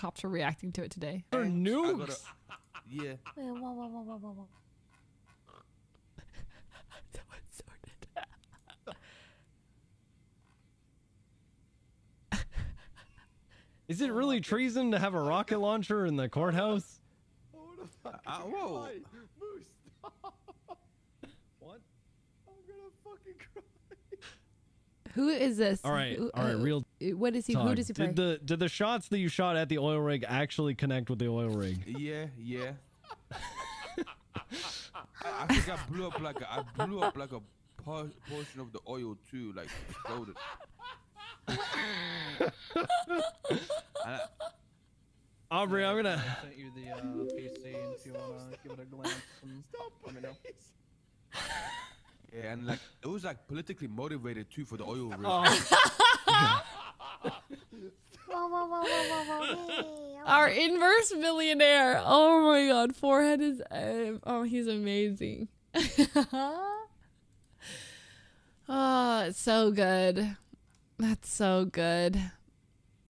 cops were reacting to it today. They're nukes. Yeah. Wait, whoa. Someone sorted. Is it really treason to have a rocket launcher in the courthouse? Whoa. Moose, stop. What? I'm gonna fucking cry. Who is this? All right, real What is he? talk. Who does he play? Did the shots that you shot at the oil rig actually connect with the oil rig? Yeah. I think I blew up like a portion of the oil too, like exploded. Aubrey, I'm gonna. I sent you the PC, and if you wanna give it a glance, and let me know. Yeah, and like it was like politically motivated too for the oil rig. Whoa. Our inverse millionaire. Oh my God, Forehead is. Oh, he's amazing. Oh, it's so good. That's so good.